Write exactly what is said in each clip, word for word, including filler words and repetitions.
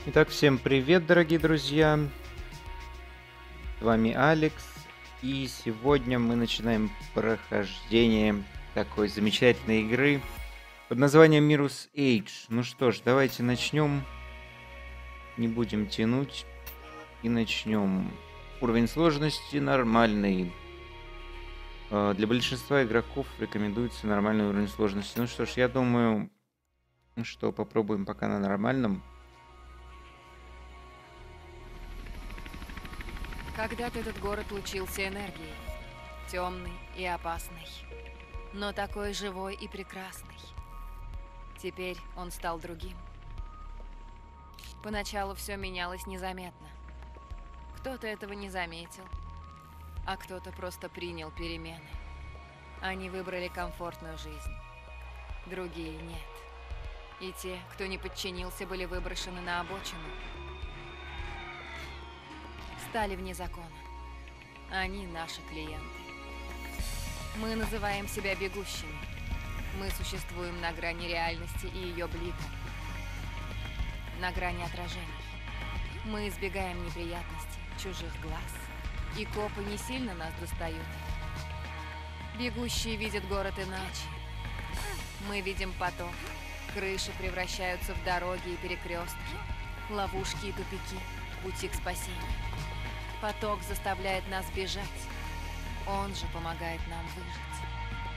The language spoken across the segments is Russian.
Итак, всем привет, дорогие друзья! С вами Алекс, и сегодня мы начинаем прохождение такой замечательной игры под названием Mirror's Edge. Ну что ж, давайте начнем. Не будем тянуть и начнем. Уровень сложности нормальный. Э, Для большинства игроков рекомендуется нормальный уровень сложности. Ну что ж, я думаю, что попробуем пока на нормальном. Когда-то этот город лучился энергией, темный и опасный, но такой живой и прекрасный. Теперь он стал другим. Поначалу все менялось незаметно. Кто-то этого не заметил, а кто-то просто принял перемены. Они выбрали комфортную жизнь, другие нет. И те, кто не подчинился, были выброшены на обочину. Стали вне закона. Они наши клиенты. Мы называем себя бегущими. Мы существуем на грани реальности и ее блика. На грани отражений. Мы избегаем неприятностей, чужих глаз. И копы не сильно нас достают. Бегущие видят город иначе. Мы видим поток. Крыши превращаются в дороги и перекрестки. Ловушки и тупики. Пути к спасению. Поток заставляет нас бежать. Он же помогает нам выжить.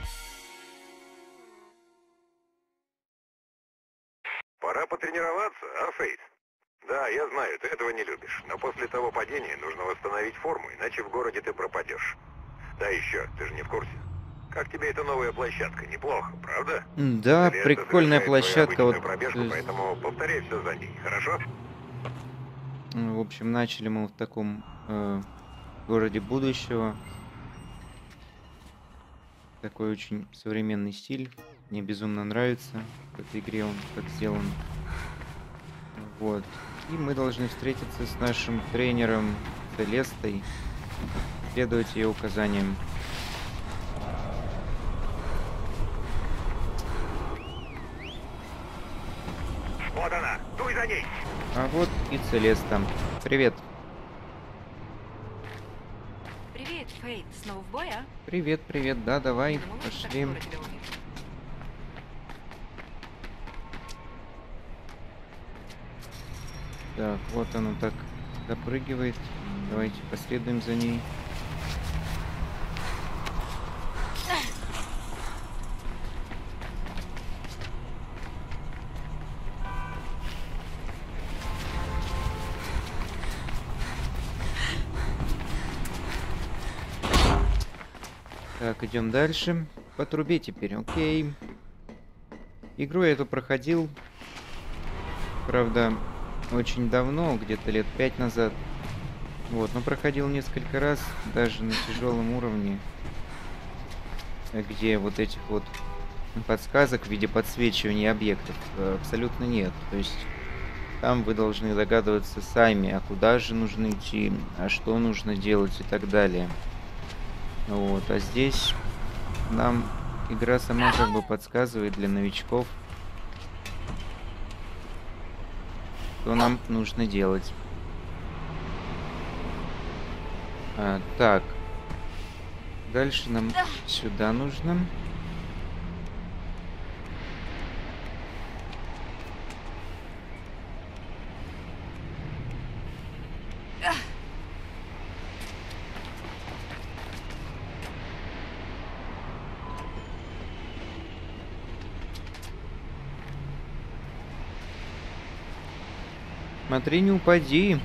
Пора потренироваться, а, Фейт? Да, я знаю, ты этого не любишь, но после того падения нужно восстановить форму, иначе в городе ты пропадешь. Да еще, ты же не в курсе. Как тебе эта новая площадка? Неплохо, правда? Да, Лето прикольная завершает твою площадка. Вот, обычную пробежку, э, поэтому повторяй все за ней, хорошо? в общем, начали мы в таком э, городе будущего. Такой очень современный стиль. Мне безумно нравится в этой игре он как сделан. Вот. И мы должны встретиться с нашим тренером Целестой, следовать ее указаниям. Вот она, дуй за ней! А вот и Целеста. Привет. Привет, Фейт. Снова в бой, а? Привет, привет. Да, давай, Не думала, что так пошли. скоро тебя увижу. Так, вот оно так допрыгивает. Давайте последуем за ней. Так, идем дальше. По трубе теперь, окей. Игру я эту проходил, правда, очень давно, где-то лет пять назад. Вот, но проходил несколько раз, даже на тяжелом уровне, э, где вот этих вот подсказок в виде подсвечивания объектов э, абсолютно нет. То есть там вы должны догадываться сами, а куда же нужно идти, а что нужно делать и так далее. Вот, а здесь нам игра сама как бы подсказывает для новичков, что нам нужно делать. А, так. Дальше нам сюда нужно. Смотри, не упади.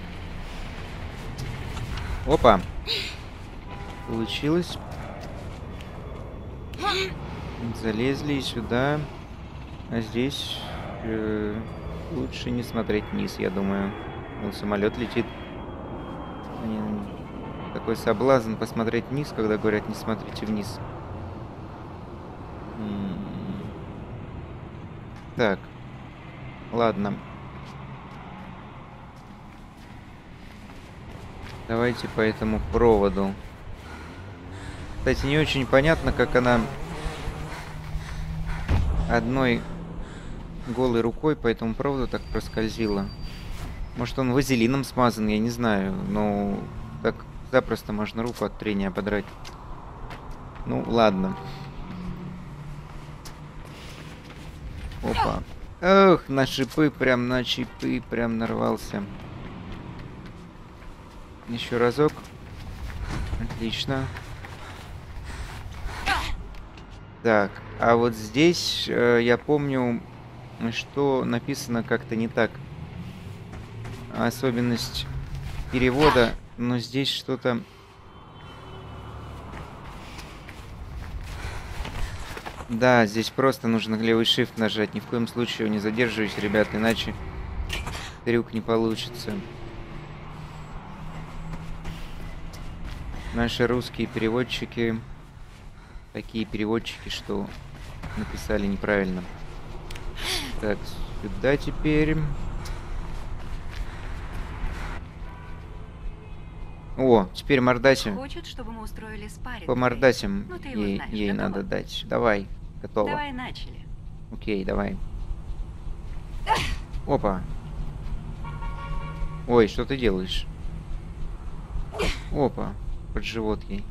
Опа. Получилось. Залезли сюда. А здесь э, лучше не смотреть вниз, я думаю. Вон самолет летит. Блин, такой соблазн посмотреть вниз, когда говорят не смотрите вниз. М. Так. Ладно. Давайте по этому проводу. Кстати, не очень понятно, как она одной голой рукой по этому проводу так проскользила. Может, он вазелином смазан, я не знаю. Но так запросто можно руку от трения ободрать. Ну, ладно. Опа. Эх, на шипы, прям на шипы, прям нарвался. Еще разок. Отлично. Так, а вот здесь э, я помню, что написано как-то не так. Особенность перевода, но здесь что-то... Да, здесь просто нужно левый shift нажать. Ни в коем случае не задерживаюсь, ребят, иначе трюк не получится. Наши русские переводчики... Такие переводчики, что написали неправильно. Так, сюда теперь. О, теперь мордаси. Хочет, чтобы мы устроили спарринг. По мордасям Ну, ты его ей, знаешь. ей Готова? надо дать. Давай, готово. Давай начали. Окей, давай. Опа. Ой, что ты делаешь? Опа, под живот ей.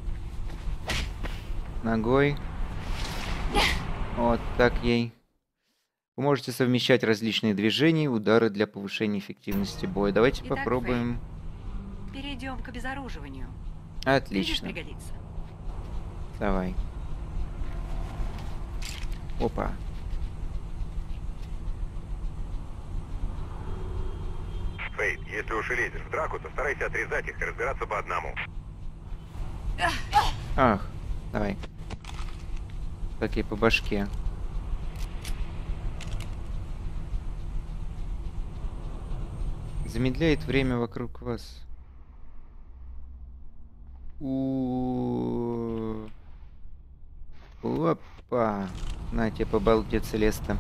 Ногой. Вот так ей. Вы можете совмещать различные движения и удары для повышения эффективности боя. Давайте Итак, попробуем. Перейдем к обезоруживанию. Отлично. Видишь, пригодится. Давай. Опа. Фейт, если уж и лезешь в драку, то старайся отрезать их и разбираться по одному. Ах, давай. Так и по башке. Замедляет время вокруг вас. У. Опа. На тебе по балде Целеста.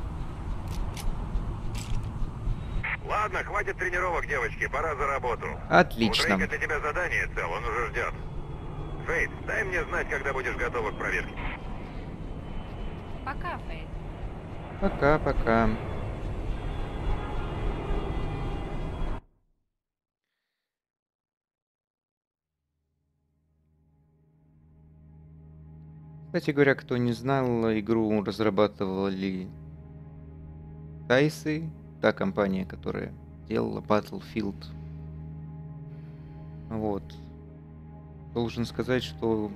Ладно, хватит тренировок, девочки, пора за работу. Отлично. У Дрейка для тебя задание цел, он уже ждет. Фейт, дай мне знать, когда будешь готова к проверке. Пока, Фейт. Пока-пока. Кстати говоря, кто не знал, игру разрабатывали Тайсы, та компания, которая делала Battlefield. Вот. Должен сказать, что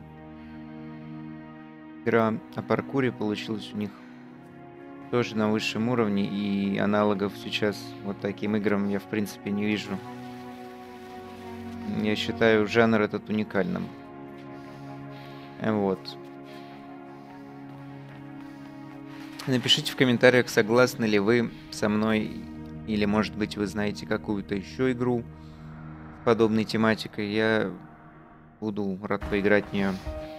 игра о паркуре получилась у них тоже на высшем уровне, и аналогов сейчас вот таким играм я в принципе не вижу. Я считаю жанр этот уникальным. Вот. Напишите в комментариях, согласны ли вы со мной, или может быть вы знаете какую-то еще игру с подобной тематикой. Я буду рад поиграть в нее.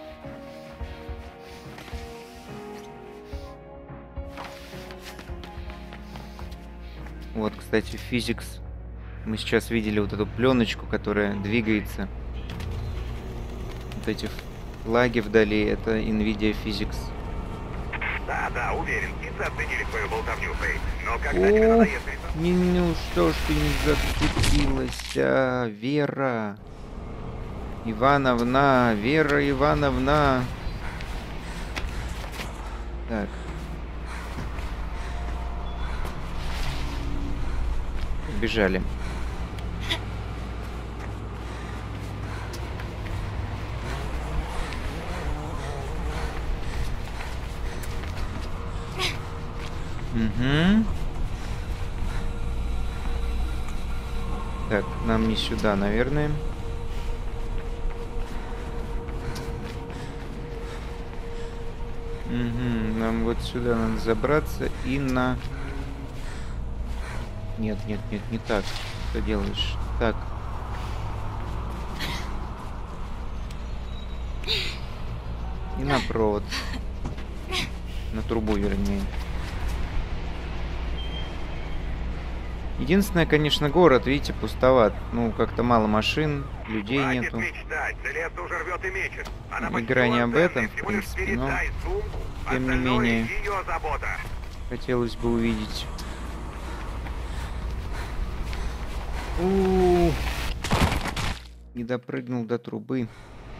Вот, кстати, Physics. Мы сейчас видели вот эту пленочку, которая двигается. Вот эти флаги вдали, это NVIDIA Physics. Да-да, уверен, птицы оценили твою болтовню, Фейт. Но когда тебе надоест рисовать... Не, ну что ж ты не зацепилась, а, Вера Ивановна, Вера Ивановна. Так. Бежали. Угу. Так, нам не сюда, наверное. Угу. Нам вот сюда надо забраться и на... Нет, нет, нет, не так. Что делаешь? Так. И на провод. На трубу, вернее. Единственное, конечно, город, видите, пустоват. Ну, как-то мало машин, людей Хватит нету. мечтать, Целеста уже рвет и мечет. Она Игра не об этом, в всего лишь принципе, но передай сумку, тем не остальное менее. ее забота. Хотелось бы увидеть. У-у-у. Не допрыгнул до трубы.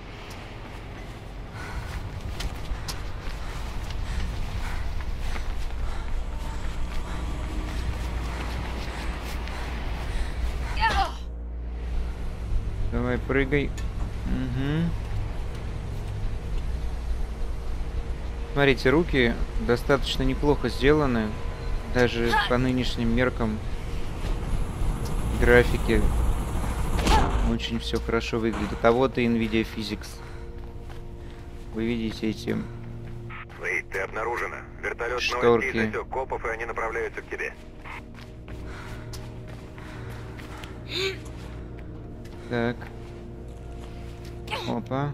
Давай, прыгай. Угу. Смотрите, руки достаточно неплохо сделаны. Даже по нынешним меркам графики очень все хорошо выглядит. А вот и NVIDIA Physics. Вы видите эти Фейт, ты обнаружена. Вертолет шторки. новости засек копов, и они направляются к тебе. Так. Опа.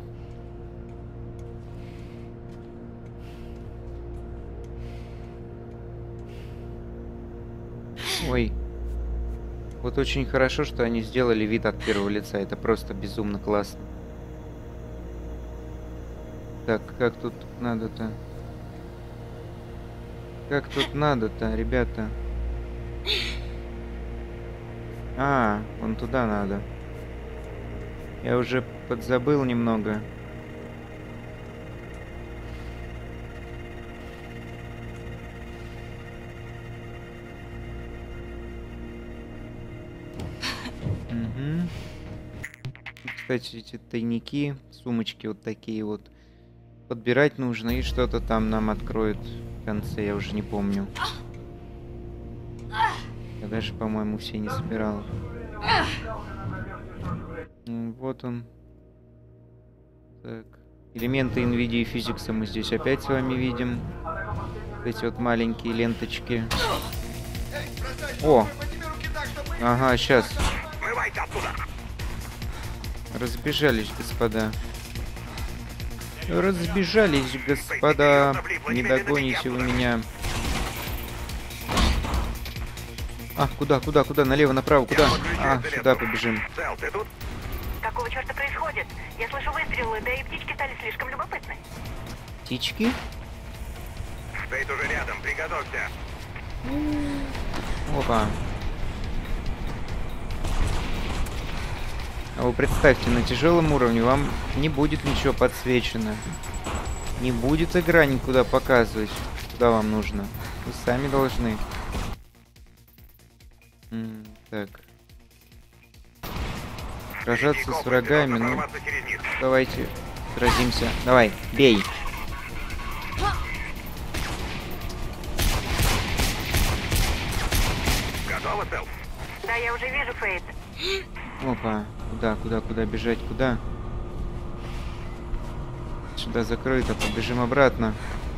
Ой. Вот очень хорошо, что они сделали вид от первого лица. Это просто безумно классно. Так, как тут надо-то? Как тут надо-то, ребята? А, вон туда надо. Я уже подзабыл немного. Угу. Кстати, эти тайники, сумочки вот такие вот. Подбирать нужно, и что-то там нам откроют в конце, я уже не помню. Я даже, по-моему, все не собирал. Вот он. Так. Элементы NVIDIA Physics мы здесь опять с вами видим. Эти вот маленькие ленточки. О! Ага, сейчас. Разбежались, господа. Разбежались, господа. Не догоните вы меня. А, куда, куда, куда? Налево, направо, куда? А, сюда побежим. Какого черта происходит? Я слышу выстрелы, да и птички стали слишком любопытны. Птички? Фейт уже рядом, приготовься. Опа. А вы представьте, на тяжелом уровне вам не будет ничего подсвечено. Не будет игра никуда показывать, куда вам нужно. Вы сами должны. М, так. Сражаться с врагами, ну, давайте сразимся. Давай, бей. Готова, Сэл? Да, я уже вижу, Фейт. Опа, куда, куда, куда бежать, куда? Сюда закрыто, побежим обратно.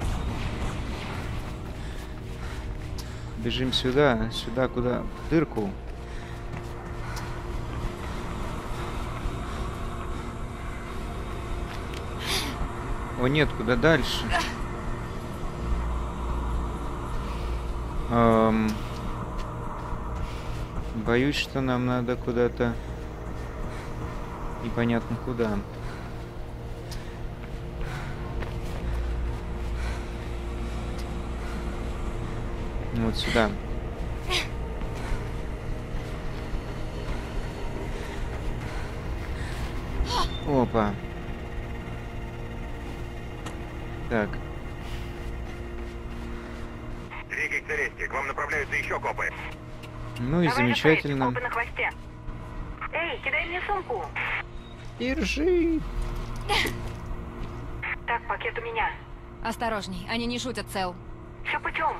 Бежим сюда, сюда, куда? В дырку. О, нет, куда дальше? Эм... Боюсь, что нам надо куда-то... Непонятно куда. Вот сюда. Опа. Так. Двигай к Целесте, к вам направляются еще копы. Ну и Давай же, замечательно. Фейт, копы на хвосте. Эй, кидай мне сумку. Держи. Так, пакет у меня. Осторожней, они не шутят, Сэл. Все путем.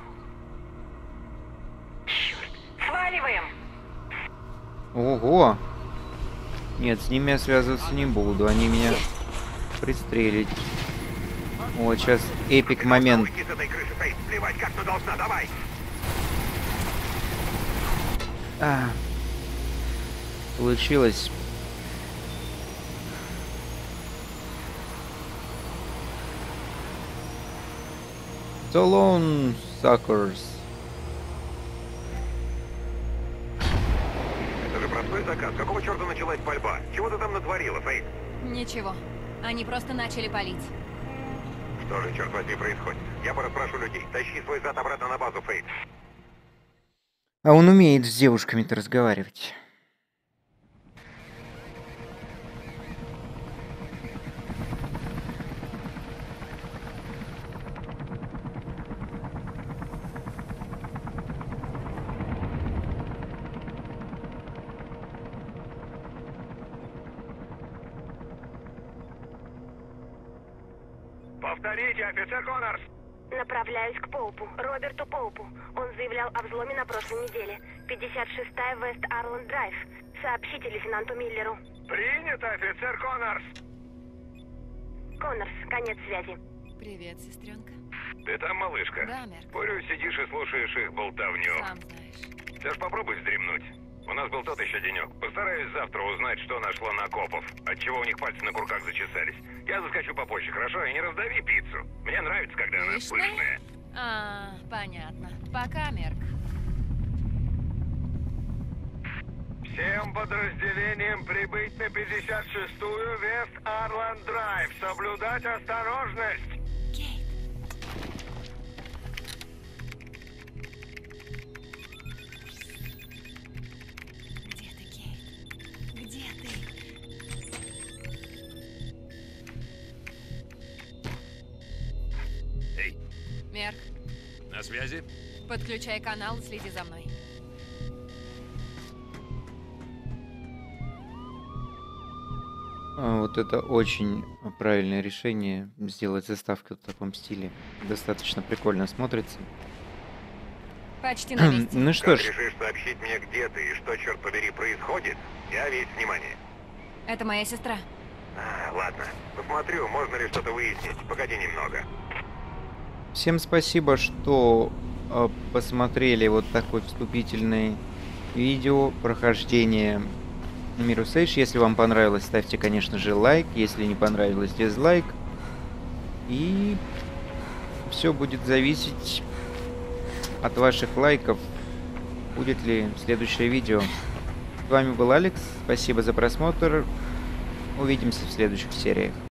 Черт. Сваливаем. Ого. Нет, с ними я связываться не буду. Они меня пристрелить. Вот сейчас эпик момент. Уйди с этой крыши, Фейт, плевать, как ты должна, давай. А. Получилось. So long, suckers. Это же простой заказ. Какого черта началась пальба? Чего ты там натворила, Фейт? Ничего. Они просто начали палить. Что же, черт возьми, происходит? Я пораспрошу людей. Тащи свой зад обратно на базу, Фейт. А он умеет с девушками-то разговаривать. Повторите, офицер Коннорс! Направляюсь к Поупу, Роберту Поупу. Он заявлял о взломе на прошлой неделе. пятьдесят шестая Вест Арланд Драйв. Сообщите лейтенанту Миллеру. Принято, офицер Коннорс! Коннорс, конец связи. Привет, сестренка. Ты там, малышка? Да, Мерк. Спорю, сидишь и слушаешь их болтовню. Сам знаешь. Ты ж попробуй вздремнуть. У нас был тот еще денек. Постараюсь завтра узнать, что нашло на копов. Отчего у них пальцы на курках зачесались. Я заскочу попозже, хорошо? И не раздави пиццу. Мне нравится, когда она Пышная? пышная. А, понятно. Пока, Мерк. Всем подразделениям прибыть на пятьдесят шестую Вест Арланд Драйв. Соблюдать осторожность. Кейт. Где ты, Кейт? Где ты? Эй, Мерк, на связи? подключай канал и следи за мной. А, вот это очень правильное решение, сделать заставку в таком стиле. Достаточно прикольно смотрится. Почти на месте. Ну что Как ж, решишь сообщить мне, где ты и что, черт побери, происходит, я весь внимание. Это моя сестра. А, ладно. Посмотрю, можно ли что-то выяснить. Погоди немного. всем спасибо, что э, посмотрели вот такое вступительное видео прохождения Mirror's Edge. Если вам понравилось, ставьте, конечно же, лайк. Если не понравилось, дизлайк. И все будет зависеть от ваших лайков, будет ли следующее видео. С вами был Алекс. Спасибо за просмотр. Увидимся в следующих сериях.